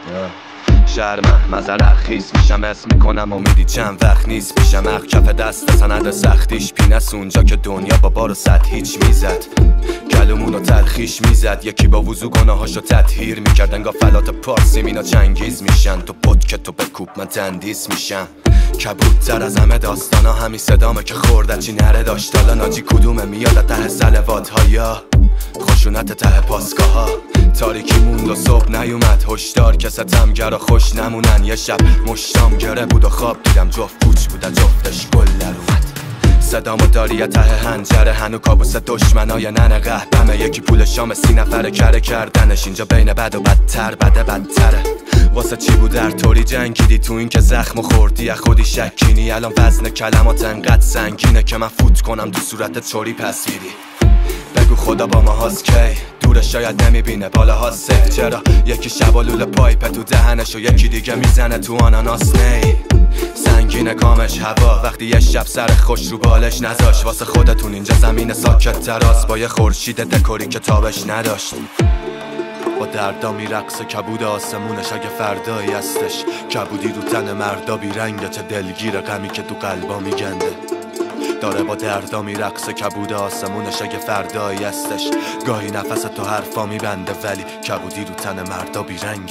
شرمم مزرق خیز میشم اسم میکنم امیدی چند وقت نیست پیشم اخ کف دست سند سختیش پینست اونجا که دنیا با بار و صد هیچ میزد گلومونو تلخیش میزد یکی با وضو گناهاشو تطهیر میکرد انگار فلات پارسی مینا چنگیز میشن تو پد که تو بکوب من تندیس میشم کبودتر از همه داستانا همین صدامه که خورده چی نره داشت حالا ناجی کدومه میاد ته سلوات ها یا خشونت ته پاسگاه ها تاریکی موند و صبح نیومد هشدار که ستمگرا خوش نمونن یه شب مشتام گره بود و خواب دیدم جفت پوچ بوده جفتش گل در اومد صدامو داری ته هنجره هنو کابوس دشمنای ننه قهبمه یکی پول شام 30 نفره کره کردنش اینجا بین بد و بدتر بده بدتره واسه چی بود در طوری جنگیدی تو این که زخمو خوردی خودی شکینی الان وزن کلمات انقدر سنگینه که من فوت کنم تو صورتت چوری پس میری بگو خدا با ما هاست کی دورش شاید نمیبینه بالاها سفت چرا یکی شبالول پایپ تو دهنش و یکی دیگه میزنه تو آناناس نی سنگینه کامش هوا وقتی یه شب سر خوش رو بالش نذاش واسه خودتون اینجا زمین ساکت تراس با یه خورشید دکوری که تابش نداشت با دردا میرقصه کبود آسمونش اگه فردایی هستش کبودی رو تن مردا بیرنگه چه دلگیره غمی که تو قلبا میگنده داره با دردا میرقصه کبود آسمونش اگه فردایی هستش گاهی نفس تو حرفا میبنده ولی کبودی رو تن مردا بیرنگه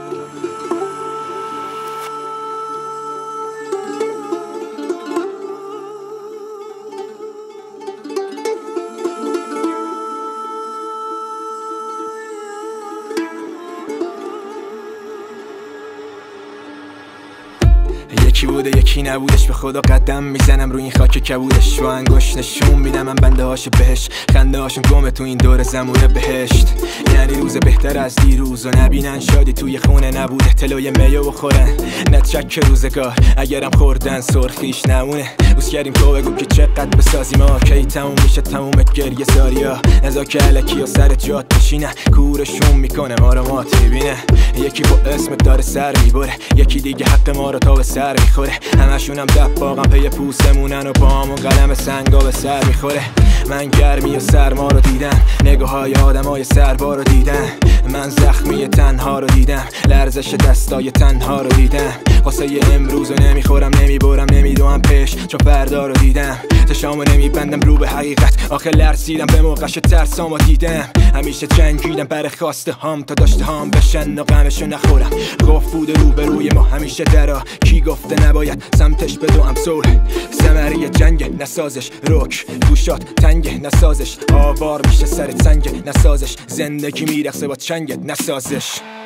یکی بوده یکی نبودش به خدا قدم میزنم روی این خاک کبودش با انگوش نشون میدم من بنده هاش بهش خنده هاشون گمه تو این دور زمونه بهشت یعنی روز بهتر از دیروز و نبینن شادی توی خونه نبوده تلوی میو بخورن نترک روزگار اگرم خوردن سرخیش نمونه بوس کردیم تو بگو که چقدر بسازیم کی تموم میشه تموم گریه زاریا نزا که علکی و سر جات بشینه کورشون میکنه ما رو مات میبینه یکی با اسمت داره سر میبره یکی دیگه حق ما رو تا به سر میخوره همشونم دباغم پی پوسمونن و پامون قلم سنگا به سر میخوره من گرمی و سرما رو دیدم نگاه های آدم های سربا رو دیدم من زخمی تنها رو دیدم لرزش دستای تنها رو دیدم واسه امروز رو نمیخورم نمیبرم نمیدوم پیش چون فردا رو دیدم چشامو نمیبندم رو به حقیقت آخه لرزیدم به موقعش ترسامو دیدم همیشه جنگیدم بر خواسته هام تا داشته هام بشن و غمشو نخورم گفت بود رو به روی ما همیشه درا کی گفته نباید سمتش بدوم سول ثمره جنگ نسازش رک گوشات تنگ نسازش آوار میشه سرت سنگ نسازش زندگی میرقصه با چنگت نسازش